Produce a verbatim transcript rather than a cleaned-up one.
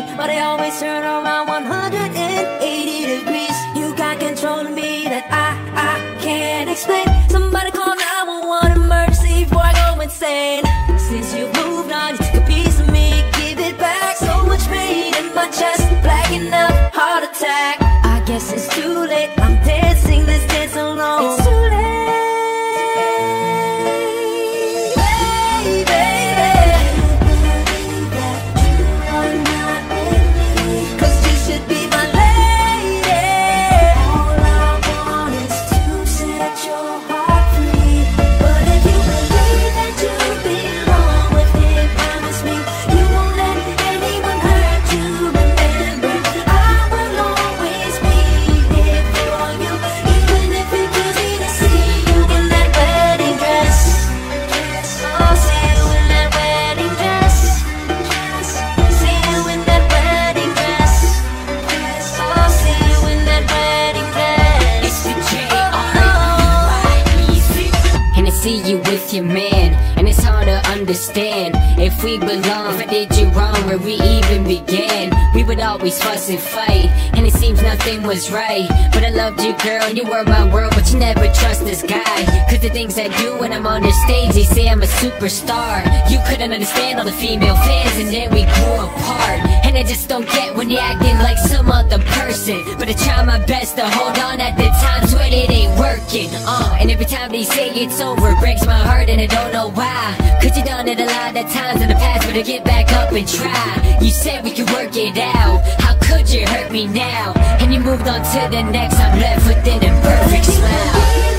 but I always turn around one hundred eighty degrees. You got control of me that I, I can't explain. Somebody call nine one one emergency before I go insane. Since you've moved on, you took a piece of me, give it back. So much pain in my chest, blacking out, heart attack. I guess it's too late, I'm dancing this dance alone. It's too late. See you with your man, and it's hard to understand if we belong. If I did you wrong, where we even began. We would always fuss and fight, and it seems nothing was right. But I loved you, girl, you were my world, but you never trust this guy. Cause the things I do when I'm on the stage, they say I'm a superstar. You couldn't understand all the female fans, and then we grew apart. And I just don't get when you're acting like some other person. But I try my best to hold on at the times when it ain't working. uh, And every time they say it's over, it breaks my heart and I don't know why. Cause you done it a lot of times in the past, but I get back up and try. You said we could work it out, how could you hurt me now? And you moved on to the next, I'm left with an imperfect smile.